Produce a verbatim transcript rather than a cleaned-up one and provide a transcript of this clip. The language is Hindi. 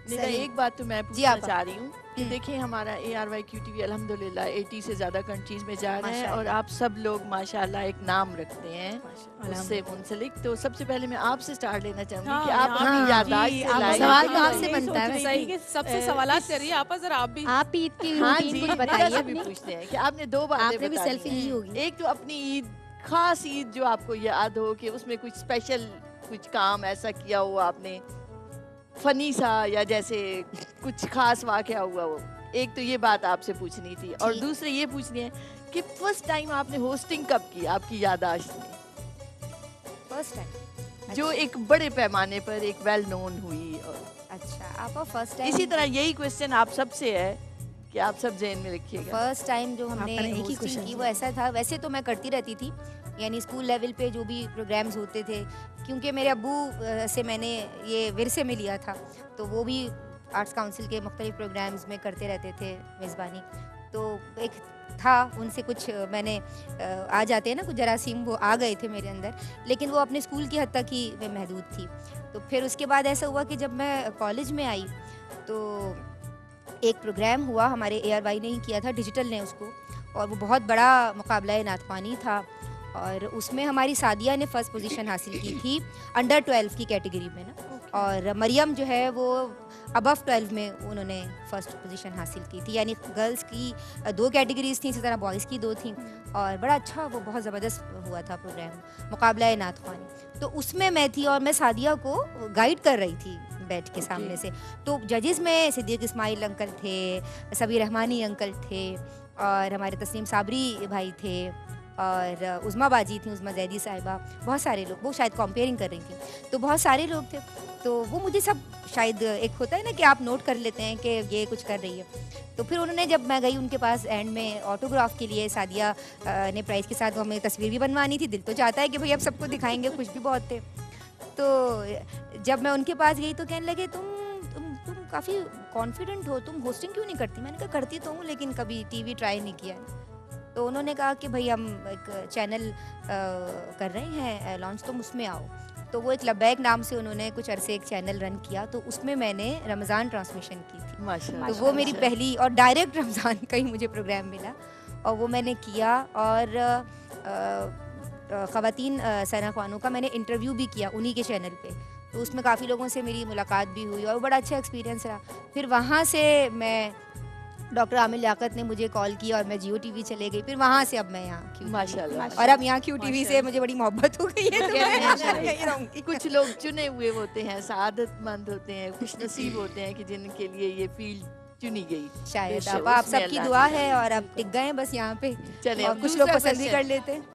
मेरा एक बात तो मैं पूछना चाह रही हूँ कि देखिए हमारा A R Y Q T V अल्हम्दुलिल्लाह अस्सी से ज़्यादा कंट्रीज़ में जा रहे हैं और आप सब लोग माशाल्लाह एक नाम रखते हैं उससे मुंसलिक। तो सबसे पहले मैं आपसे स्टार्ट लेना चाहूँगी हाँ, कि आप हाँ, अपनी याददाश्त से लाइए। सवाल तो आपसे बनता है सही कि सबसे सवालात कर रही है आप, जरा आप भी आप ईद की हाँ रूटीन जी, कुछ बताइए भी पूछते हैं कि आपने दो बातें आपने भी बताई सेल्फी ली होगी। एक तो अपनी ईद, खास ईद जो आपको याद हो कि उसमें कुछ स्पेशल कुछ काम ऐसा किया हो आपने, फनी सा या जैसे कुछ खास वाकया हुआ हो। एक तो ये बात आपसे पूछनी थी और दूसरी ये पूछनी है कि फर्स्ट टाइम आपने होस्टिंग कब की आपकी याददाश्त में? फर्स्ट टाइम जो एक बड़े पैमाने पर एक वेल नोन हुई। और अच्छा, आपका फर्स्ट टाइम इसी तरह यही क्वेश्चन आप सबसे है कि आप सब जेन में रखिएगा। फर्स्ट टाइम जो हमने होस्टिंग की वो ऐसा था, वैसे तो मैं करती रहती थी, यानी स्कूल लेवल पे जो भी प्रोग्राम्स होते थे, क्योंकि मेरे अब्बू से मैंने ये विरसे में लिया था, तो वो भी आर्ट्स काउंसिल के मुख्तलिफ प्रोग्राम्स में करते रहते थे मेज़बानी। तो एक था उनसे कुछ मैंने आ जाते हैं ना कुछ जरासीम, वो आ गए थे मेरे अंदर, लेकिन वो अपने स्कूल की हद तक ही महदूद थी। तो फिर उसके बाद ऐसा हुआ कि जब मैं कॉलेज में आई तो एक प्रोग्राम हुआ, हमारे ए आर वाई ने ही किया था, डिजिटल ने उसको, और वो बहुत बड़ा मुकाबला नातवानी था और उसमें हमारी सादिया ने फर्स्ट पोजीशन हासिल की थी अंडर ट्वेल्व की कैटेगरी में ना, और मरियम जो है वो अबव ट्वेल्व में उन्होंने फर्स्ट पोजीशन हासिल की थी। यानी गर्ल्स की दो कैटेगरीज थी, इसी तरह बॉयज़ की दो थी, और बड़ा अच्छा वो बहुत ज़बरदस्त हुआ था प्रोग्राम मुकाबला नातवानी। तो उसमें मैं थी और मैं सादिया को गाइड कर रही थी बैठ के सामने से। तो जजेस में सिद्दीक इस्माइल अंकल थे, सबीर रहमानी अंकल थे, और हमारे तस्नीम साबरी भाई थे, और उज़मा बाजी थी, उज़मा जैदी साहिबा, बहुत सारे लोग, वो शायद कंपेयरिंग कर रही थी, तो बहुत सारे लोग थे। तो वो मुझे सब शायद एक होता है ना कि आप नोट कर लेते हैं कि ये कुछ कर रही है। तो फिर उन्होंने, जब मैं गई उनके पास एंड में ऑटोग्राफ के लिए, सादिया ने प्राइज़ के साथ वो हमें तस्वीर भी बनवानी थी, दिल तो चाहता है कि भाई अब सबको दिखाएंगे, खुश भी बहुत थे। तो जब मैं उनके पास गई तो कहने लगे तुम तुम तुम काफ़ी कॉन्फिडेंट हो, तुम होस्टिंग क्यों नहीं करती? मैंने कहा करती तो हूँ लेकिन कभी टीवी ट्राई नहीं किया। तो उन्होंने कहा कि भाई हम एक चैनल कर रहे हैं लॉन्च, तुम उसमें आओ। तो वो एक लबैक नाम से उन्होंने कुछ अरसे एक चैनल रन किया, तो उसमें मैंने रमज़ान ट्रांसमिशन की थी। माशाल्लाह, तो वो मेरी पहली और डायरेक्ट रमज़ान का ही मुझे प्रोग्राम मिला, और वो मैंने किया। और ख़वातीन सना ख़वानों का मैंने इंटरव्यू भी किया उन्हीं के चैनल पे, तो उसमें काफ़ी लोगों से मेरी मुलाकात भी हुई और बड़ा अच्छा एक्सपीरियंस रहा। फिर वहाँ से मैं, डॉक्टर आमिर लियाकत ने मुझे कॉल किया और मैं जियो टीवी चले गई। फिर वहाँ से अब मैं यहाँ क्यू माशाल्लाह, और अब यहाँ क्यू टीवी से मुझे बड़ी मोहब्बत हो गई है, तो मैं यहीं रहूंगी। कुछ लोग चुने हुए होते हैं, सादतमंद होते हैं, खुश नसीब होते हैं कि जिनके लिए ये फील्ड चुनी गई। शायद आप, आप सबकी दुआ है और अब टिक गए बस यहाँ पे, चले और कुछ लोग पसंद भी कर लेते हैं।